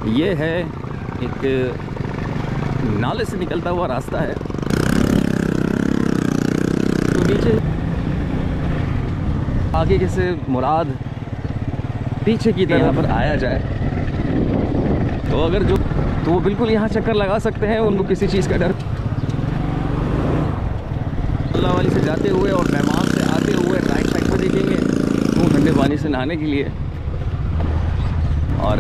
ये है एक नाले से निकलता हुआ रास्ता है। तो नीचे आगे जैसे मुराद पीछे की तरह पर आया जाए तो अगर जो तो वो बिल्कुल यहाँ चक्कर लगा सकते हैं। उनको किसी चीज़ का डर अल्लाह वाली से जाते हुए और मेहमान से आते हुए राइट साइड पर देखेंगे वो ठंडे पानी से नहाने के लिए। और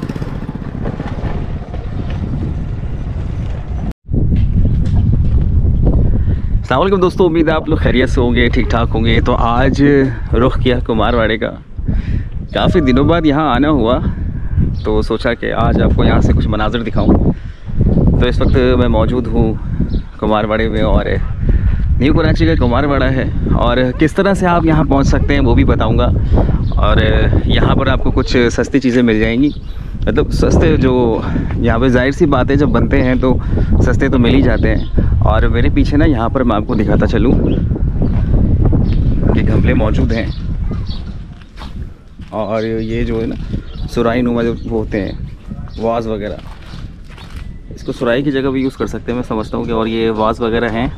अस्सलाम वालेकुम दोस्तों, उम्मीद है आप लोग खैरियत से होंगे, ठीक ठाक होंगे। तो आज रुख किया कुमारवाड़े का। काफ़ी दिनों बाद यहाँ आना हुआ तो सोचा कि आज आपको यहाँ से कुछ मनाज़र दिखाऊं। तो इस वक्त मैं मौजूद हूँ कुमारवाड़े में और न्यू कराची का कुमारवाड़ा है और किस तरह से आप यहाँ पहुँच सकते हैं वो भी बताऊँगा। और यहाँ पर आपको कुछ सस्ती चीज़ें मिल जाएंगी, मतलब सस्ते जो यहाँ पे जाहिर सी बात है जब बनते हैं तो सस्ते तो मिल ही जाते हैं। और मेरे पीछे ना यहाँ पर मैं आपको दिखाता चलूँ कि गमले मौजूद हैं और ये जो है ना सुराही नुमा जो होते हैं वाज वगैरह, इसको सुराही की जगह भी यूज़ कर सकते हैं मैं समझता हूँ कि। और ये वाज वगैरह हैं,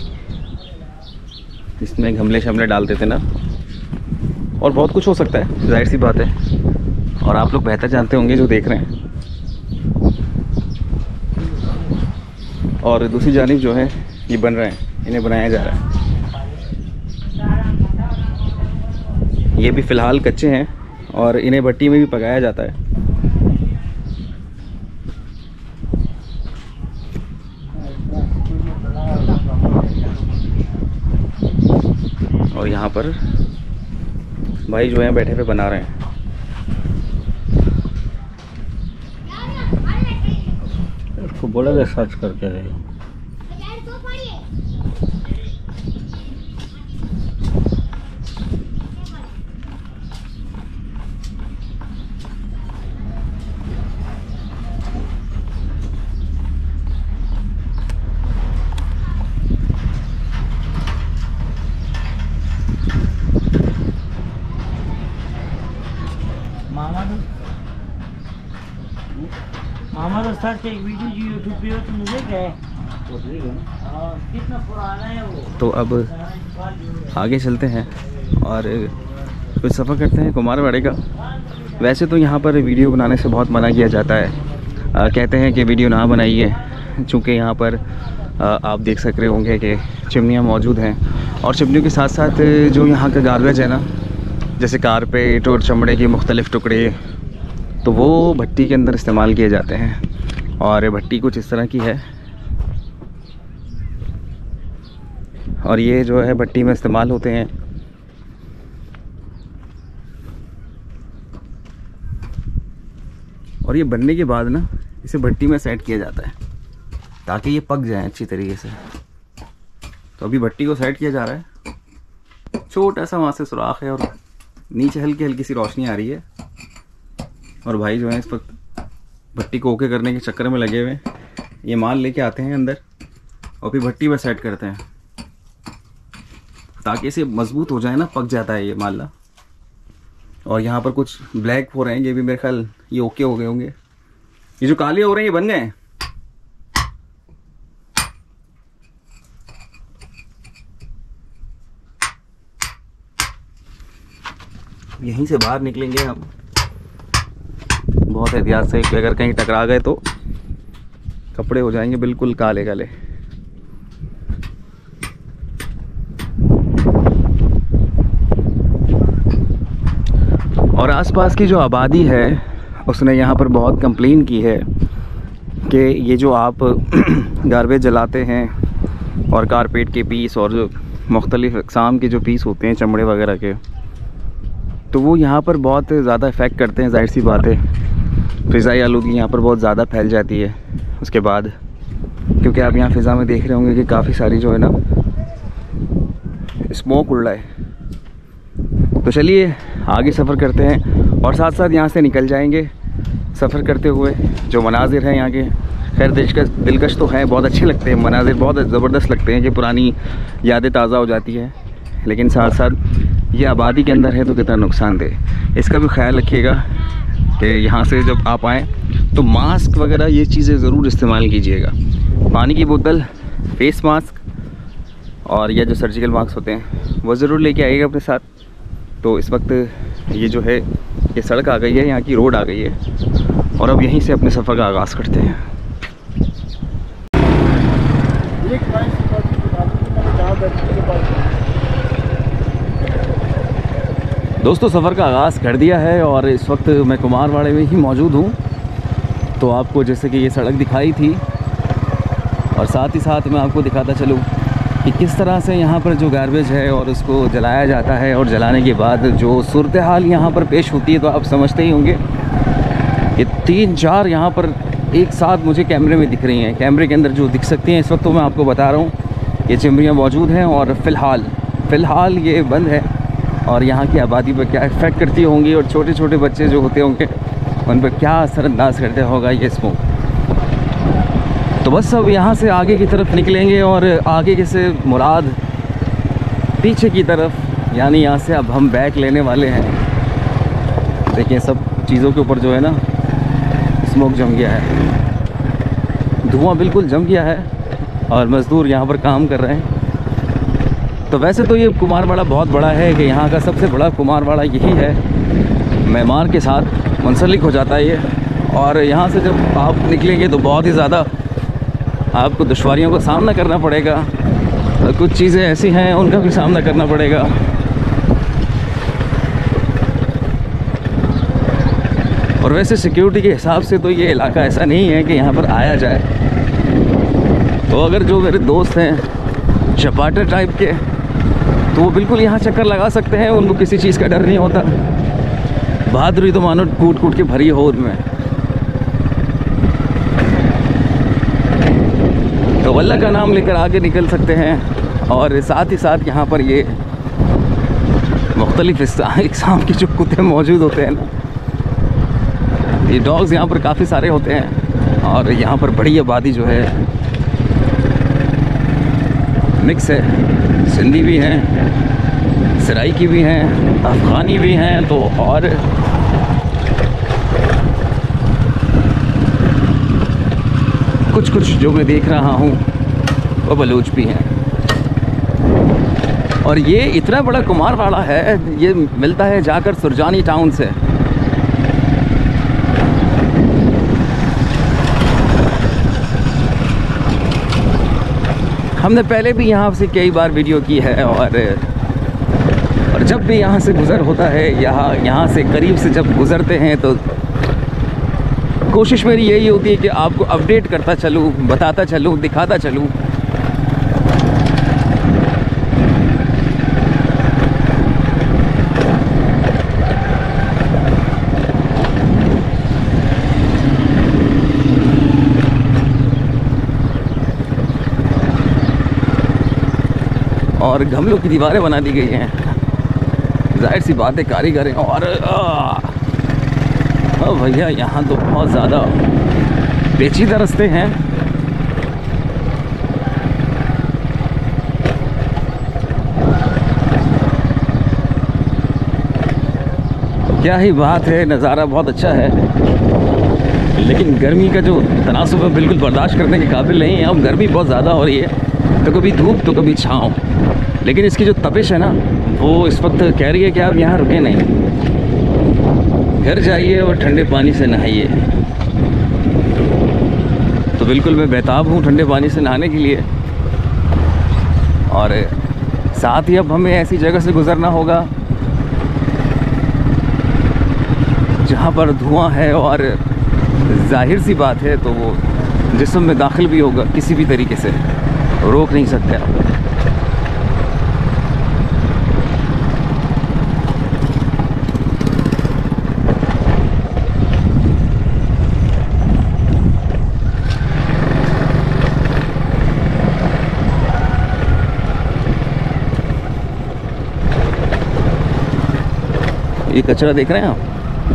इसमें गमले शमले डालते थे ना, और बहुत कुछ हो सकता है जाहिर सी बात है। और आप लोग बेहतर जानते होंगे जो देख रहे हैं। और दूसरी जानिब जो है ये बन रहे हैं, इन्हें बनाया जा रहा है। ये भी फ़िलहाल कच्चे हैं और इन्हें भट्टी में भी पकाया जाता है। और यहाँ पर भाई जो है बैठे पे बना रहे हैं। उसको बोला था सर्च करके रहे। मामा तो सर एक वीडियो जो यूट्यूब पे हो तो मुझे क्या है कितना पुराना है वो। तो अब आगे चलते हैं और कुछ सफ़र करते हैं कुमारवाड़े का। वैसे तो यहाँ पर वीडियो बनाने से बहुत मना किया जाता है, कहते हैं कि वीडियो ना बनाइए, चूँकि यहाँ पर आप देख सक रहे होंगे कि चिमनियाँ मौजूद हैं। और चिमनियों के साथ साथ जो यहाँ का गार्बेज है ना, जैसे कारपेट और चमड़े के मुख्तलिफ़ टुकड़े, तो वो भट्टी के अंदर इस्तेमाल किए जाते हैं। और भट्टी कुछ इस तरह की है और ये जो है भट्टी में इस्तेमाल होते हैं। और ये बनने के बाद ना इसे भट्टी में सेट किया जाता है ताकि ये पक जाए अच्छी तरीके से। तो अभी भट्टी को सेट किया जा रहा है। छोटा सा वहाँ से सुराख है और नीचे हल्की हल्की सी रोशनी आ रही है। और भाई जो है इस वक्त भट्टी को ओके करने के चक्कर में लगे हुए। ये माल लेके आते हैं अंदर और फिर भट्टी में सेट करते हैं ताकि इसे मजबूत हो जाए ना, पक जाता है ये माल। और यहाँ पर कुछ ब्लैक हो रहे हैं, ये भी मेरे ख्याल ये ओके हो गए होंगे। ये जो काले हो रहे हैं ये बन गए हैं। यहीं से बाहर निकलेंगे हम बहुत एहतियात से, अगर कहीं टकरा गए तो कपड़े हो जाएंगे बिल्कुल काले काले। और आसपास की जो आबादी है उसने यहाँ पर बहुत कंप्लेन की है कि ये जो आप गार्बेज जलाते हैं और कारपेट के पीस और जो मुख्तलिफ़ अक़साम के जो पीस होते हैं चमड़े वगैरह के, तो वो यहाँ पर बहुत ज़्यादा इफ़ेक्ट करते हैं। जाहिर सी बात है फ़िज़ाई आलूगी यहाँ पर बहुत ज़्यादा फैल जाती है उसके बाद, क्योंकि आप यहाँ फ़िज़ा में देख रहे होंगे कि काफ़ी सारी जो है ना स्मोक उड़ रहा है। तो चलिए आगे सफ़र करते हैं और साथ साथ यहाँ से निकल जाएंगे सफ़र करते हुए। जो मनाजिर हैं यहाँ के खैर दिलकश तो हैं, बहुत अच्छे लगते हैं मनाजिर, बहुत ज़बरदस्त लगते हैं कि पुरानी यादें ताज़ा हो जाती है। लेकिन साथ साथ ये आबादी के अंदर है तो कितना नुकसानदेह, इसका भी ख्याल रखिएगा कि यहाँ से जब आप आएँ तो मास्क वगैरह ये चीज़ें ज़रूर इस्तेमाल कीजिएगा। पानी की बोतल, फेस मास्क और या जो सर्जिकल मास्क होते हैं वो ज़रूर लेके आइएगा अपने साथ। तो इस वक्त ये जो है ये सड़क आ गई है, यहाँ की रोड आ गई है और अब यहीं से अपने सफ़र का आगाज़ करते हैं। दोस्तों सफ़र का आगाज़ कर दिया है और इस वक्त मैं कुमारवाड़े में ही मौजूद हूँ। तो आपको जैसे कि ये सड़क दिखाई थी और साथ ही साथ मैं आपको दिखाता चलूँ कि किस तरह से यहाँ पर जो गार्बेज है और उसको जलाया जाता है और जलाने के बाद जो सूरत हाल यहाँ पर पेश होती है। तो आप समझते ही होंगे कि 3-4 यहाँ पर एक साथ मुझे कैमरे में दिख रही हैं। कैमरे के अंदर जो दिख सकती हैं इस वक्त तो मैं आपको बता रहा हूँ ये चिमनियाँ मौजूद हैं और फ़िलहाल ये बंद है। और यहाँ की आबादी पर क्या इफ़ेक्ट करती होंगी और छोटे छोटे बच्चे जो होते होंगे उन पर क्या असरअंदाज करते होगा ये स्मोक। तो बस अब यहाँ से आगे की तरफ निकलेंगे और आगे के से मुराद पीछे की तरफ, यानी यहाँ से अब हम बैक लेने वाले हैं। देखिए सब चीज़ों के ऊपर जो है ना स्मोक जम गया है, धुआं बिल्कुल जम गया है और मज़दूर यहाँ पर काम कर रहे हैं। तो वैसे तो ये कुमारवाड़ा बहुत बड़ा है कि यहाँ का सबसे बड़ा कुमारवाड़ा यही है, मेमार के साथ मुंसलिक हो जाता है ये। और यहाँ से जब आप निकलेंगे तो बहुत ही ज़्यादा आपको दुश्वारियों का सामना करना पड़ेगा। तो कुछ चीज़ें ऐसी हैं उनका भी सामना करना पड़ेगा। और वैसे सिक्योरिटी के हिसाब से तो ये इलाका ऐसा नहीं है कि यहाँ पर आया जाए। तो अगर जो मेरे दोस्त हैं चपाटर टाइप के तो वो बिल्कुल यहाँ चक्कर लगा सकते हैं, उनको किसी चीज़ का डर नहीं होता। बहादुरी तो मानो कूट कूट के भरी हो उनमें। तो अल्लाह का नाम लेकर आगे निकल सकते हैं। और साथ ही साथ यहाँ पर ये मुख्तलिफ़ इक़साम के जो कुत्ते मौजूद होते हैं ना, ये डॉग्स यहाँ पर काफ़ी सारे होते हैं। और यहाँ पर बड़ी आबादी जो है मिक्स है, सिंधी भी हैं, सराइकी भी हैं, अफ़गानी भी हैं। तो और कुछ जो मैं देख रहा हूँ वो बलूच भी हैं। और ये इतना बड़ा कुमारवाड़ा है, ये मिलता है जाकर सुरजानी टाउन से। हमने पहले भी यहाँ से कई बार वीडियो की है और जब भी यहाँ से गुज़र होता है, यहाँ से करीब से जब गुज़रते हैं तो कोशिश मेरी यही होती है कि आपको अपडेट करता चलूँ, बताता चलूँ, दिखाता चलूँ। और गमलों की दीवारें बना दी गई हैं, जाहिर सी बात है कारीगर हैं। और भैया यहाँ तो बहुत ज़्यादा पेचीदा रास्ते हैं। क्या ही बात है, नज़ारा बहुत अच्छा है। लेकिन गर्मी का जो तनासुब है बिल्कुल बर्दाश्त करने के काबिल नहीं है। अब गर्मी बहुत ज़्यादा हो रही है, तो कभी धूप तो कभी छाँव। लेकिन इसकी जो तपिश है ना वो इस वक्त कह रही है कि आप यहाँ रुके नहीं, घर जाइए और ठंडे पानी से नहाइए। तो बिल्कुल मैं बेताब हूँ ठंडे पानी से नहाने के लिए। और साथ ही अब हमें ऐसी जगह से गुज़रना होगा जहाँ पर धुआं है और जाहिर सी बात है तो वो जिस्म में दाखिल भी होगा, किसी भी तरीके से रोक नहीं सकते आप। ये कचरा देख रहे हैं आप,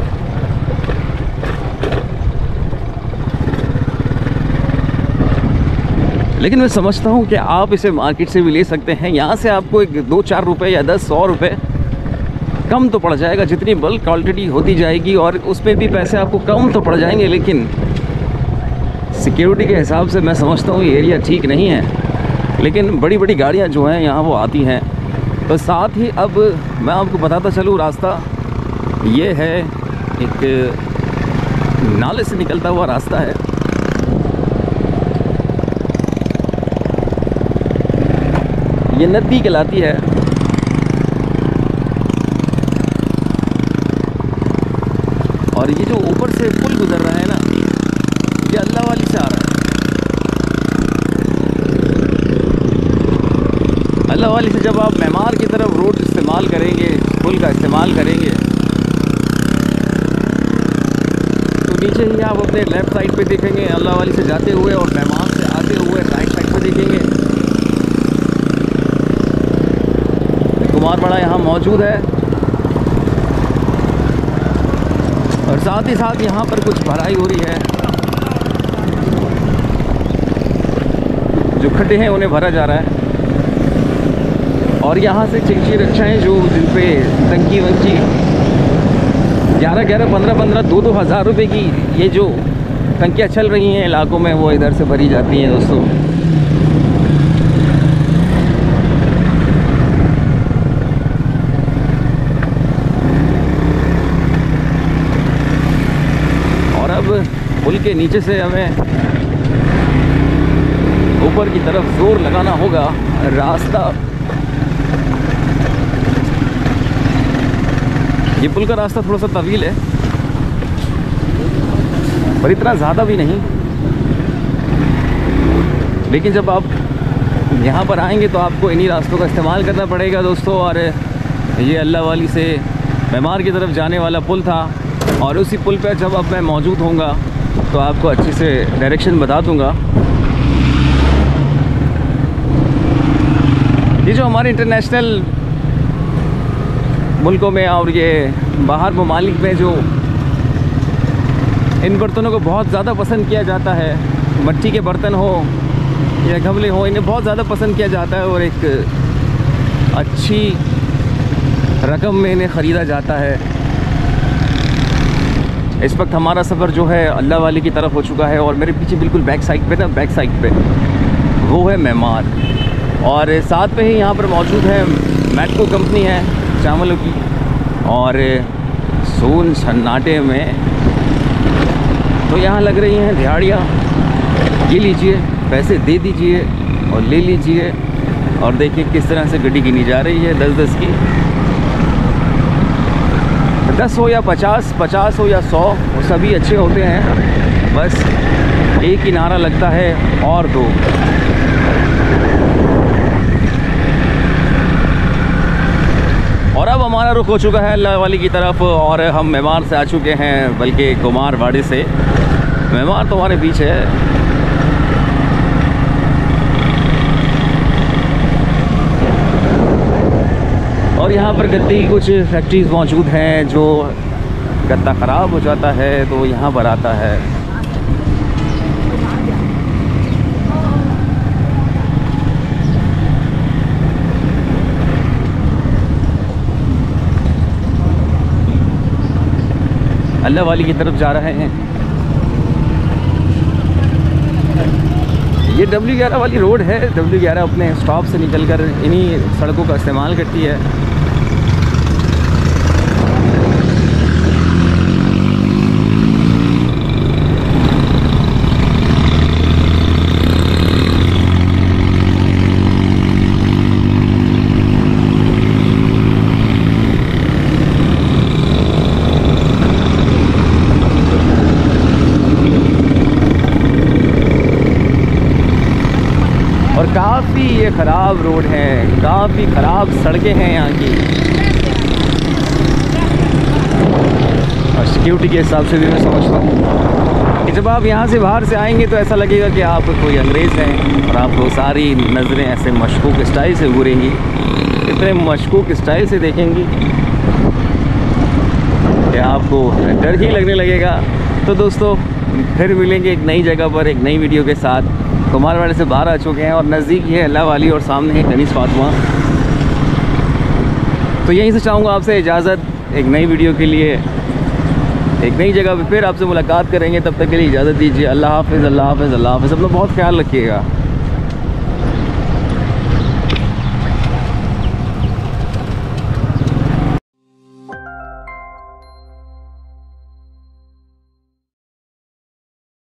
लेकिन मैं समझता हूँ कि आप इसे मार्केट से भी ले सकते हैं। यहाँ से आपको एक 2-4 रुपये या 10-100 रुपये कम तो पड़ जाएगा, जितनी बल्क क्वांटिटी होती जाएगी और उसमें भी पैसे आपको कम तो पड़ जाएंगे। लेकिन सिक्योरिटी के हिसाब से मैं समझता हूँ ये एरिया ठीक नहीं है, लेकिन बड़ी बड़ी गाड़ियाँ जो हैं यहाँ वो आती हैं। तो साथ ही अब मैं आपको बताता चलूँ, रास्ता ये है, एक नाले से निकलता हुआ रास्ता है। ये नदी कहलाती है। और ये जो ऊपर से पुल गुजर रहा है ना, ये अल्लाह वाली से आ रहा है। अल्लाह वाली से जब आप मेमार की तरफ रोड इस्तेमाल करेंगे, पुल का इस्तेमाल करेंगे, तो नीचे ही आप अपने लेफ़्ट साइड पे देखेंगे अल्लाह वाली से जाते हुए, और मेमार से आते हुए राइट साइड पे देखेंगे कुमारवाड़ा यहाँ मौजूद है। और साथ ही साथ यहाँ पर कुछ भराई हो रही है, जो खड्डे हैं उन्हें भरा जा रहा है। और यहाँ से चिंची रक्षाएँ जो जिन पे टंकी वंकी 11-11, 15-15, 2-2 हज़ार रुपये की ये जो टंकियाँ चल रही हैं इलाकों में, वो इधर से भरी जाती हैं दोस्तों। और अब पुल के नीचे से हमें ऊपर की तरफ जोर लगाना होगा। रास्ता, ये पुल का रास्ता थोड़ा सा तवील है, पर इतना ज़्यादा भी नहीं। लेकिन जब आप यहाँ पर आएंगे तो आपको इन्हीं रास्तों का इस्तेमाल करना पड़ेगा दोस्तों। और ये अल्लाह वाली से मेमार की तरफ जाने वाला पुल था, और उसी पुल पर जब अब मैं मौजूद होऊंगा तो आपको अच्छे से डायरेक्शन बता दूंगा। ये जो हमारे इंटरनेशनल मुल्कों में और ये बाहर ममालिक में जो इन बर्तनों को बहुत ज़्यादा पसंद किया जाता है, मिट्टी के बर्तन हो या गमले हो, इन्हें बहुत ज़्यादा पसंद किया जाता है और एक अच्छी रकम में इन्हें ख़रीदा जाता है। इस वक्त हमारा सफ़र जो है अल्लाह वाली की तरफ हो चुका है, और मेरे पीछे बिल्कुल बैक साइड पे वो है मेमार। और साथ में ही यहाँ पर मौजूद है मैटको कंपनी है चावलों की। और सोन सन्नाटे में तो यहाँ लग रही हैं दिहाड़ियाँ। ये लीजिए, पैसे दे दीजिए और ले लीजिए। और देखिए किस तरह से गड्डी गिनी जा रही है, 10-10 की। 10 हो या 50, 50 हो या 100, वो सभी अच्छे होते हैं। बस एक ही नारा लगता है, और दो। और अब हमारा रुख हो चुका है अल्लाह वाली की तरफ, और हम मेमार से आ चुके हैं, बल्कि कुमारवाड़े से। मेमार तो हमारे पीछे है। और यहाँ पर गत्ते की कुछ फैक्ट्रीज़ मौजूद हैं, जो गत्ता ख़राब हो जाता है तो यहाँ पर आता है। अल्लाह वाली की तरफ जा रहे हैं। ये W11 वाली रोड है। W11 अपने स्टॉप से निकलकर इन्हीं सड़कों का इस्तेमाल करती है। और काफ़ी ये ख़राब रोड है, काफ़ी ख़राब सड़कें हैं यहाँ की। और सिक्योरिटी के हिसाब से भी मैं समझता हूँ कि जब आप यहाँ से बाहर से आएंगे तो ऐसा लगेगा कि आप कोई अंग्रेज़ हैं, और आपको सारी नज़रें ऐसे मशकूक स्टाइल से घूरेंगी, इतने मशकूक स्टाइल से देखेंगी कि आपको डर ही लगने लगेगा। तो दोस्तों फिर मिलेंगे एक नई जगह पर, एक नई वीडियो के साथ। कुमारवाड़े से बाहर आ चुके हैं और नज़दीक ही है अल्लाह वाली, और सामने है कनीस फातिमा। तो यहीं से चाहूँगा आपसे इजाज़त एक नई वीडियो के लिए। एक नई जगह पे फिर आपसे मुलाकात करेंगे। तब तक के लिए इजाज़त दीजिए। अल्लाह हाफ़िज़, अल्लाह हाफ़िज़, अल्लाह हाफ़िज़। सब लोग बहुत ख्याल रखिएगा।